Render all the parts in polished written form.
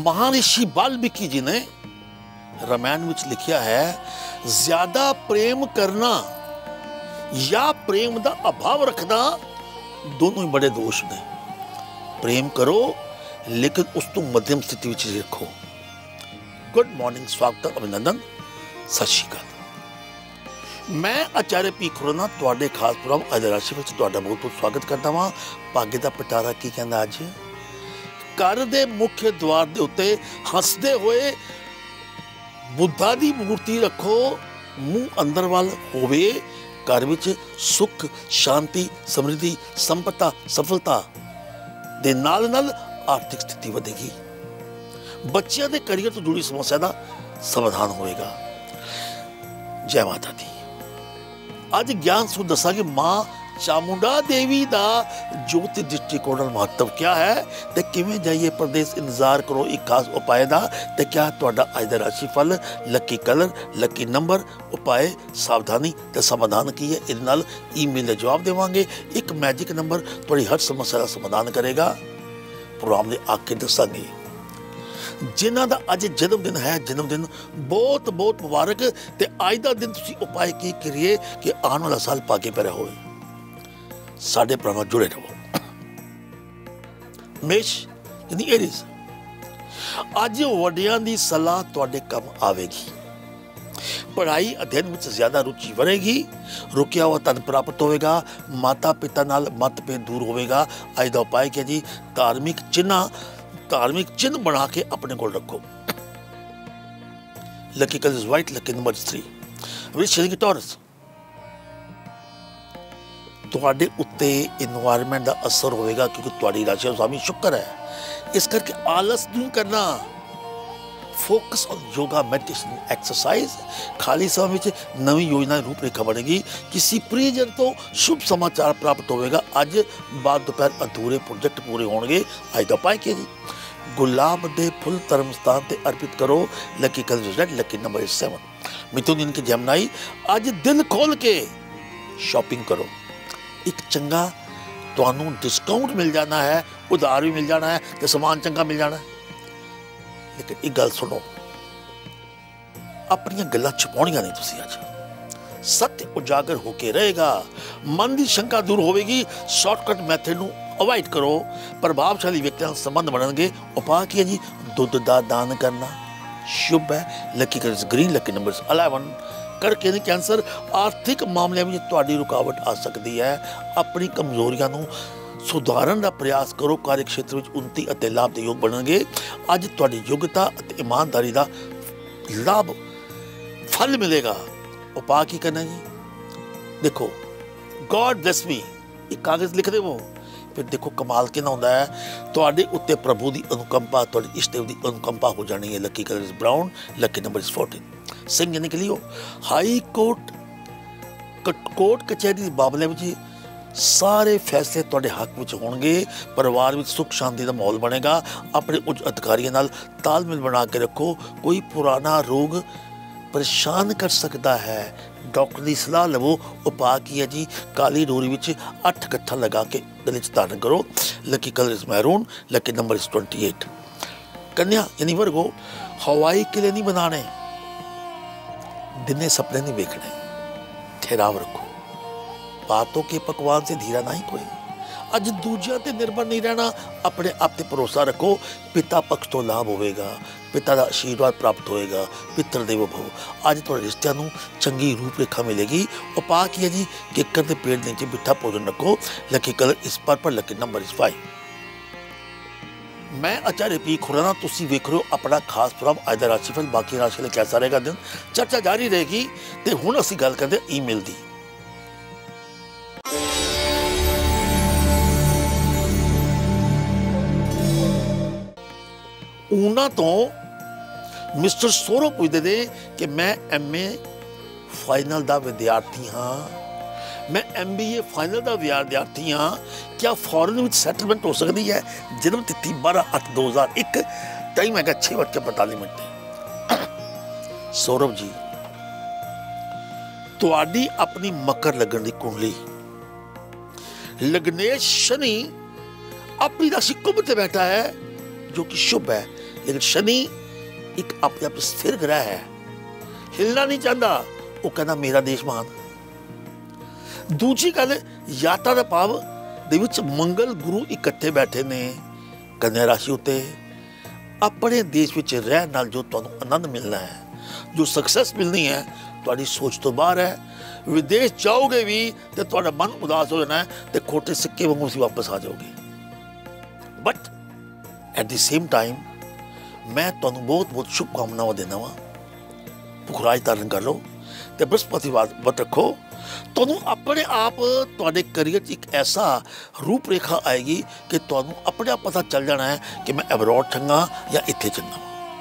महर्षि वाल्मीकि जी ने रामायण में लिखा है, ज्यादा प्रेम करना या प्रेम का अभाव रखना दोनों ही बड़े दोष ने। प्रेम करो लेकिन उस तो मध्यम स्थिति में रखो। गुड मॉर्निंग, स्वागत, अभिनंदन, सत श्री अकाल। मैं आचार्य पी खुराना तुहाडे खास प्रोग्राम अज राशि में तुहाडा बहुत बहुत स्वागत करता हाँ। भाग्य का पिटारा की कहना, अज घर के मुख्य द्वार के उत्ते हसदे हुए बुद्धा की मूर्ति रखो, मुंह अंदर वाल होवे। घर में सुख, शांति, समृद्धि, संपत्ता, सफलता दे नाल नाल आर्थिक स्थिति बढ़ेगी। बच्चों के करियर तो जुड़ी समस्या का समाधान होएगा। जय माता दी। अज ज्ञान सु दसांगे मां चामुंडा देवी का ज्योति दृष्टिकोण महत्व क्या है ते किवें जाइए प्रदेश। इंतजार करो एक खास उपाय का। ते क्या तुहाडा अज दा राशिफल, लकी कलर, लकी नंबर, उपाय, सावधानी ते समाधान की है। इहदे नाल ईमेल दे जवाब देवांगे। एक मैजिक नंबर तुहाडी हर समस्या का समाधान करेगा। प्रोग्राम दे आखिर दसांगे जिन्हां दा अज जन्मदिन है, जन्मदिन बहुत बहुत मुबारक। ते अज दा दिन तुसीं उपाय की करिए कि आने वाला साल भागे पैरा होए। साडे प्रोग्राम जुड़े रहो। मेष यानी एरीज, अज वड्डियां दी सलाह तुहाडे काम आवेगी। पढ़ाई अध्ययन में ज्यादा रुचि बढ़ेगी। रुकिया हुआ धन प्राप्त होगा। माता पिता नाल मतभेद दूर होगा। अज दा उपाय क्या जी, धार्मिक चिन्ह बना के अपने को रखो। Lucky colour is white, lucky number 3। वृष यानी कि टॉरस, तुहाडे उत्ते इन्वायरमेंट का असर होएगा क्योंकि तुहाडी राशि स्वामी शुक्र है। इस करके आलस दूर करना। Focus on yoga, meditation, exercise. खाली समय में नवी योजना रूपरेखा बनेगी। किसी प्रियजन तो शुभ समाचार प्राप्त होगा। अज बाद दोपहर अधूरे प्रोजेक्ट पूरे होंगे। अज का उपाय क्या जी, गुलाब के फुल धर्म स्थान से अर्पित करो। Lucky colour red, lucky number 7। मिथुन यानी कि जमनाई, अज दिल खोल के शॉपिंग करो। एक चंगा तुहानू डिस्काउंट मिल जाना है, उधार भी मिल जाना है, तो समान चंगा मिल जाना है। लेकिन एक गल सुनो, अपनी गल्लां छुपाउणियां नहीं तुसीं। अज सत्य उजागर होके रहेगा। मन की शंका दूर होगी। शॉर्टकट मैथड नू अवॉइड करो। प्रभावशाली व्यक्तियों से संबंध बनणगे। उपाय की है जी, दुध का दान करना शुभ है। Lucky colour green, lucky number 11। करके यानी कैंसर, आर्थिक मामले में तुहाडी रुकावट आ सकती है। अपनी कमजोरियां नू सुधारन का प्रयास करो। कार्य क्षेत्र में उन्नति और लाभ के योग बनणगे। अज तुहाडी योग्यता और ईमानदारी का लाभ फल मिलेगा। उपाय की करना जी, देखो गॉड ब्लेस मी, एक कागज लिख देवो। फिर देखो कमाल कितना होता है। तुहाडे उत्ते प्रभु की अनुकंपा, तुहाडे इष्ट देव की अनुकंपा हो जानी है। Lucky colour is brown, lucky number is 14। सिंह यानी कि लियो, हाई कोर्ट कचहरी मामले में सारे फैसले तुहाडे हक में होंगे। परिवार में सुख शांति का माहौल बनेगा। अपने उच्च अधिकारियों नाल तालमेल बना के रखो। कोई पुराना रोग परेशान कर सकता है। डॉक्टर की सलाह लवो। उपाय की है जी, काली डोरी में 8 कट्ठा लगा के गले च धारण करो। Lucky colour is maroon, lucky number is 28। कन्या यानी वर्गो, हवाई किले नहीं बनाने, दिने सपने नहीं देखने। ठहराव रखो। बातों के पकवान से धीरा नहीं कोई। अज दूजिया ते निर्भर नहीं रहना। अपने आप पे भरोसा रखो। पिता पक्ष तो लाभ होगा। पिता का आशीर्वाद प्राप्त होएगा। पितर देवो भव। अज थोड़े रिश्तियों को चंगी रूपरेखा मिलेगी। उपाय की है जी, केकर के पेड़ नीचे मिठा भोजन रखो। Lucky colour is purple, lucky number is 5। मैं आचार्य पी खुराना, तुसी वेख रहे हो अपना खास प्रोग्राम अज दा राशिफल। बाकी राशि लिए कैसा रहेगा दिन, चर्चा जारी रहेगी। तो हुण असीं गल करदे ईमेल की। उन्होंने तो मिस्टर सौरभ पूछते थे कि मैं MA फाइनल का विद्यार्थी हाँ, मैं MBA फाइनल का विद्यार्थी हाँ, क्या फॉरन में सैटलमेंट हो सकती है? जन्म तिथि 12/8/2001, टाइम है 6:45। सौरभ जी, तुहाडी अपनी मकर लगन की कुंडली, लग्नेश शनि अपनी राशि कुंभ से बैठा है जो कि शुभ है। लेकिन शनि एक अपने आप स्थिर ग्रह है, हिलना नहीं चाहता। वो कहना मेरा देश महान। दूजी गल, यात्रा का भाव दे विच मंगल गुरु इकट्ठे बैठे ने कन्या राशि उत्ते। अपने देश विच रहन नाल जो तुहानूं आनंद मिलना है, जो सक्सैस मिलनी है, तुहाडी सोच तो बाहर है। विदेश जाओगे भी तो तुहाडा मन उदास हो जाना है, तो खोटे सिक्के वांगू तुसीं वापस आ जाओगे। But at the same time मैं तुहानूं बहुत बहुत शुभकामनावां देना वा। पुखराज धारण कर लो तो बृहस्पति व्रत रखो। तुहानूं अपने आप तुहाडे करियर एक ऐसा रूप रेखा आएगी कि तुहानूं अपने आप पता चल जाना है कि मैं अब्रॉड चंगा या इत्थे चंगा।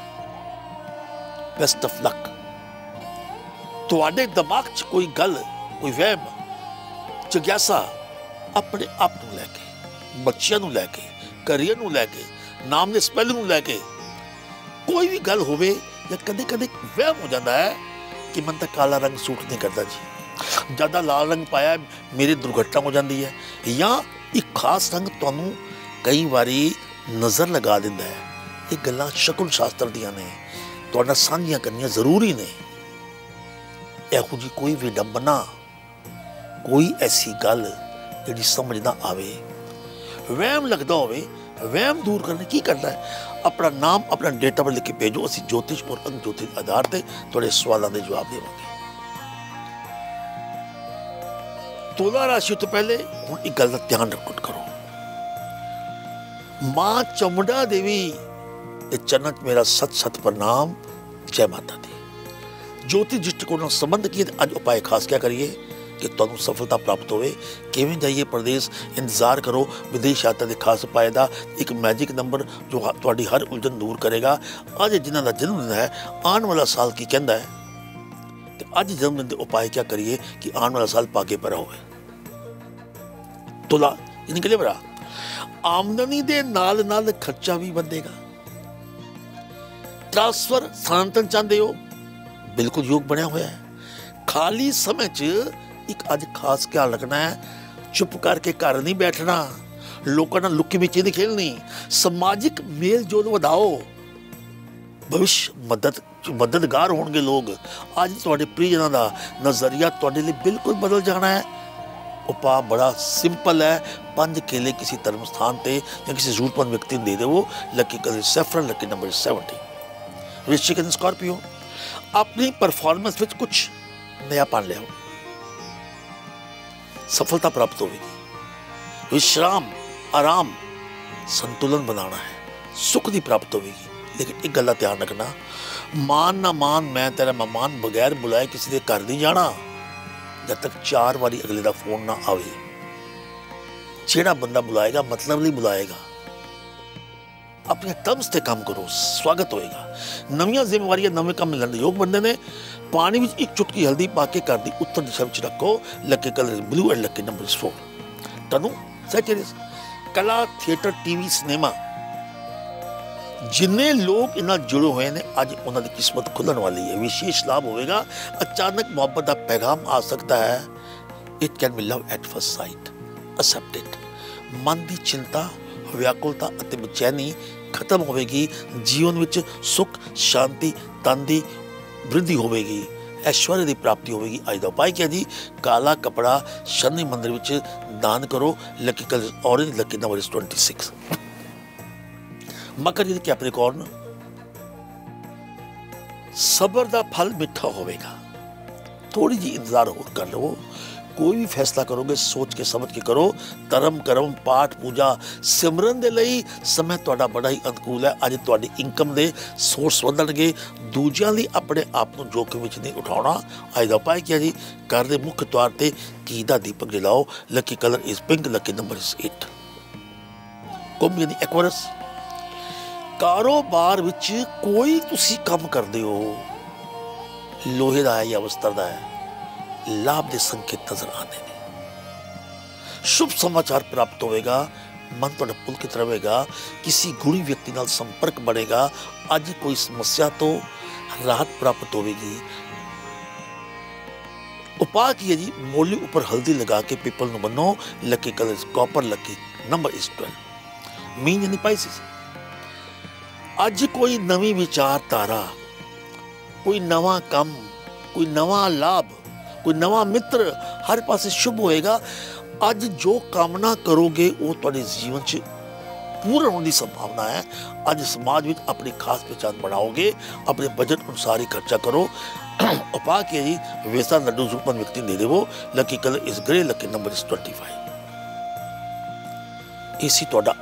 Best of luck. तुहाडे दिमाग च कोई गल, कोई वहम, जिग्यासा अपने आप नूं लैके, बच्चियां नूं लैके, करियर नूं लैके, नाम दे स्पैलिंग नूं लैके कोई भी गल होवे या कदे कदे वहम हो जाता है कि मन तो काला रंग सूट नहीं करता जी, ज़्यादा लाल रंग पाया मेरी दुर्घटना हो जाती है, या एक खास रंग तुहानूं कई बारी नज़र लगा दिंदा है। ये गल्लां शकुन शास्त्र दियां ने, तुहाडे नाल साझीआं करनियां जरूरी ने। इहो जी कोई विडंबना, कोई ऐसी गल जिहड़ी समझ ना आवे, वहम लगदा होवे, वहम दूर करने की करना है, अपना नाम अपना डेटा पर लिख के भेजो। असीं ज्योतिष और अंक ज्योतिष आधार पर तुहाडे सवालों के जवाब देवांगे। तुला राशि तो पहले हुण एक गल दा ध्यान रखो करो। मां चमुंडा देवी दे चरणन च मेरा सत सत प्रणाम। जय माता दी। ज्योतिष दृष्टिकोण संबंध किए अज उपाय खास क्या करिए कि तुहानूं सफलता प्राप्त होवे। किवें जाइए प्रदेश, इंतजार करो। विदेश यात्रा के खास उपाय का एक मैजिक नंबर जो तुहाडी हर उलझन दूर करेगा। अज जिन्हां दा जन्मदिन है, आने वाला साल की कहंदा है, तो अज जन्मदिन के उपाय क्या करिए कि आने वाला साल भागे भरा होवे। तुला निकले भरा, आमदनी दे नाल नाल खर्चा भी बढ़ेगा। ट्रांसफर स्थानांतरण चाहते हो, बिल्कुल योग बनया होया है। खाली समय च एक अज खास ख्याल रखना है, चुप करके घर नहीं बैठना, लोगों नाल लुक्की मिची नहीं खेलनी। समाजिक मेल जोल वधाओ, भविष्य मददगार होंगे लोग। अज तुहाडे प्रियजनों का नज़रिया तुहाडे लिए बिल्कुल बदल जाना है। उपाय बड़ा सिंपल है, 5 केले किसी धर्म स्थान पर या किसी जरूरतमंद व्यक्ति को दे देवो। Lucky colour saffron, lucky number 70। वृश्चिक एंड स्कॉर्पियो, अपनी परफॉर्मेंस में कुछ नयापन ले आओ, सफलता प्राप्त होगी। विश्राम, आराम, संतुलन बनाना है, सुख की प्राप्त होगी। लेकिन एक गल का ध्यान रखना, मान ना मान मैं तेरा मेहमान बगैर बुलाए किसी के घर नहीं जाना जब तक 4 बारी अगले का फोन ना आवे। जेड़ा बंदा बुलाएगा मतलब नहीं बुलाएगा। अपने टर्म्स से काम करो, स्वागत होएगा। नवीं जिम्मेवारियां, नवे काम मिलने योग बनते हैं। पानी में एक चुटकी हल्दी पा के घर की उत्तर दिशा में रखो। Lucky colour blue and lucky number 4। तनु सैचुरियस, कला, थिएटर, टीवी, सिनेमा, जिन्ने लोग इन्हां जुड़े हुए हैं अज उन्हां दी किस्मत खुलण वाली है। विशेष लाभ होगा। अचानक मोहब्बत का पैगाम आ सकता है। It can be love at first sight. Accept it. मन की चिंता, व्याकुलता और बेचैनी खत्म होगी। जीवन में सुख, शांति, धन की वृद्धि होगी। ऐश्वर्य की प्राप्ति होगी। अज का उपाय क्या जी? काला कपड़ा शनि मंदिर में दान करो। Lucky colour orange, lucky number 26। मकर जी कैप्रिकॉर्न, सबर का फल मिठा होगा। थोड़ी जी इंतजार होर कर लो। कोई भी फैसला करोगे सोच के समझ के करो। धर्म कर्म, पाठ पूजा, सिमरन दे लई समय तुहाडा बड़ा ही अनुकूल है। अज तुहाडी इनकम दे सोर्स वधणगे। दूजियां लई अपने आप नूं जोखिम विच नहीं उठाउणा। अज दा उपाय क्या जी? घर दे मुख्य द्वार ते घी दा दीपक जलाओ। Lucky colour is pink, lucky number is 8। कुंभ यानी एक्वेरियस, कारोबार विच कोई तुसी काम करदे हो, लोहे दा है या वस्त्र दा है, लाभ के संकेत नजर आने ने। शुभ समाचार प्राप्त होगा। मन थोड़ा पुलकित रहेगा। किसी गुणी व्यक्ति नाल संपर्क बढ़ेगा। अज कोई समस्या तो राहत प्राप्त होगी। उपाय की है जी? मोली ऊपर हल्दी लगा के पीपल नूं बनो। Lucky colour copper, lucky number is 12। मीन यानी पाइसिस, अज कोई नवी विचारधारा, कोई नवा काम, कोई नवा लाभ, कोई नवा मित्र, हर पासे शुभ होएगा। अज जो कामना करोगे वो तुहाडे जीवन च पूर्ण होने की संभावना है। अज समाज में अपनी खास पहचान बनाओगे, अपने बजट अनुसार ही खर्चा करो। उपाय की जी, वैसा लड्डू जरूरतमंद व्यक्ति दे देवो। Lucky colour is grey, lucky number is 25। इसी तुहाडा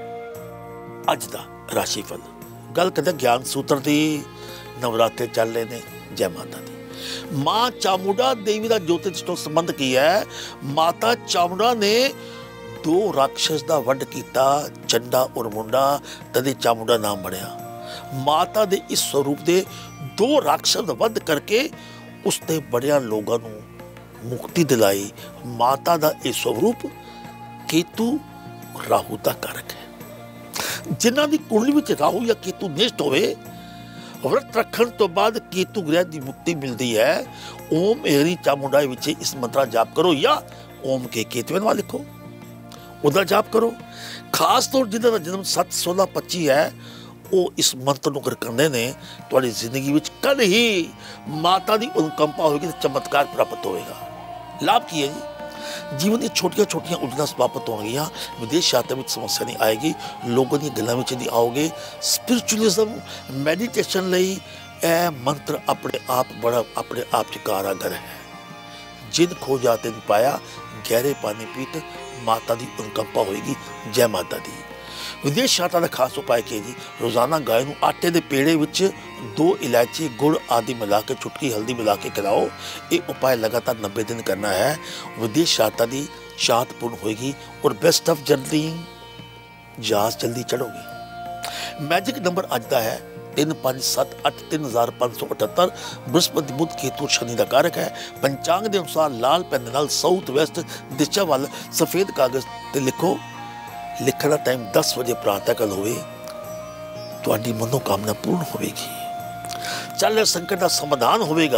अज दा राशिफल। गल करते ज्ञान सूत्र की। नवरात्रे चल रहे ने। जय माता दी। माँ चामुंडा देवी का ज्योतिष तो संबंध की है। माता चामुंडा ने 2 राक्षस का वध किया, चंडा और मुंडा, तदे चामुंडा नाम बनया। माता दे इस स्वरूप दे 2 राक्षस वध करके उसने बड़िया लोगों को मुक्ति दिलाई। माता का यह स्वरूप केतु राहु का कारक है। जिन्हां दी कुंडली विच राहु या केतु निष्ठ होवे, व्रत रखण तो बाद केतु ग्रह की मुक्ति मिलती है। ओम एरी चामुंडाई विच इस मंत्र जाप करो या ओम के केतुवन वाल लिखो, उदा जाप करो। खास तौर जिन्हां दा जन्म 7, 16, 25 है, वो इस मंत्र को अगर करते हैं, तुहाडी जिंदगी विच कल ही माता की अनुकंपा होगी तो चमत्कार प्राप्त होएगा। लाभ की है जी, जीवन की छोटिया छोटिया उलझना समाप्त होंगियां। विदेश यात्रा में समस्या नहीं आएगी। लोगों की गलों में नहीं आओगे। स्पिरिचुअलिज्म मैडिटेशन लई यह मंत्र अपने आप बड़ा अपने आप च कारागर है। जिन खो जाते नहीं पाया, गहरे पानी पीत, माता की अनुकंपा होएगी। जय माता दी। विदेश यात्रा का खास उपाय किया जी, रोजाना गाय को आटे के पेड़े विच 2 इलायची, गुड़ आदि मिला के, चुटकी हल्दी मिला के खिलाओ। ये उपाय लगातार 90 दिन करना है। विदेश यात्रा की शांतपूर्ण होगी और बेस्ट ऑफ जर्नी, जहाज जल्दी चढ़ोगे। मैजिक नंबर अज का है 3, 5, 7, 8, 3578। बृहस्पति, बुध, केतु, शनि का कारक है। पंचांग के अनुसार लाल पेन नाल साउथ वैसट दिशा वाल सफेद कागज ते लिखो। लिखण का टाइम 10 बजे प्रातःकाल होवे, तुहाडी मनोकामना पूर्ण होगी। चल रहे संकट का समाधान होगा।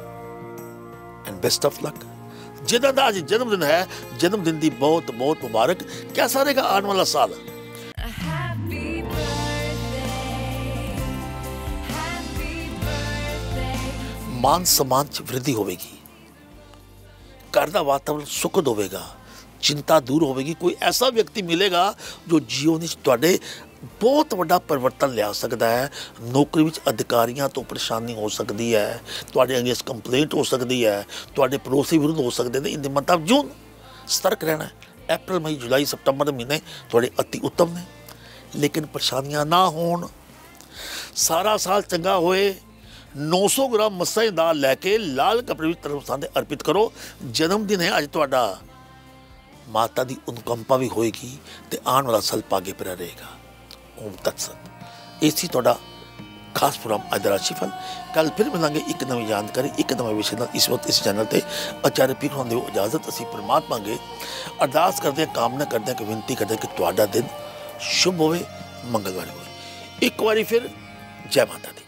And best of luck. जिन्हां दा अज जन्मदिन है, जन्मदिन की बहुत बहुत मुबारक। कैसा रहेगा आने वाला साल? मान सम्मान च वृद्धि होगी। घर का वातावरण सुखद होगा। चिंता दूर होगी। कोई ऐसा व्यक्ति मिलेगा जो जीवन में तुहाडे बहुत बड़ा परिवर्तन लिया सकता है। नौकरी में अधिकारियों तो परेशानी हो सकती है, तुहाडे अगेंस्ट कंप्लेंट हो सकती है, तुहाडे पड़ोसी विरुद्ध हो सकते हैं। इन मतलब जून सतर्क रहना है। अप्रैल, मई, जुलाई, सितंबर महीने थोड़े अति उत्तम ने, लेकिन परेशानियां ना होण। सारा साल चंगा होए। 900 ग्राम मस्सा दी दाल लैके लाल कपड़े में धर्म स्थान से अर्पित करो। जन्मदिन है अज तुहाडा। माता की अनुकंपा भी होएगी तो आने वाला साल पागे पर रहेगा। ओम तत्सत। इसी तुहाडा खास प्रोग्राम अज दा राशिफल। कल फिर मिलांगे एक नवी जानकारी, एक नवे विषय नाल। इस वक्त इस चैनल पर आचार्य पी होने दिओ इजाजत। असीं परमात्मा अगे अरदास करते हैं, कामना करते हैं, कि विनती करते हैं कि तुहाडा दिन शुभ होवे, मंगलवार होवे। एक बारी फिर जय माता दी।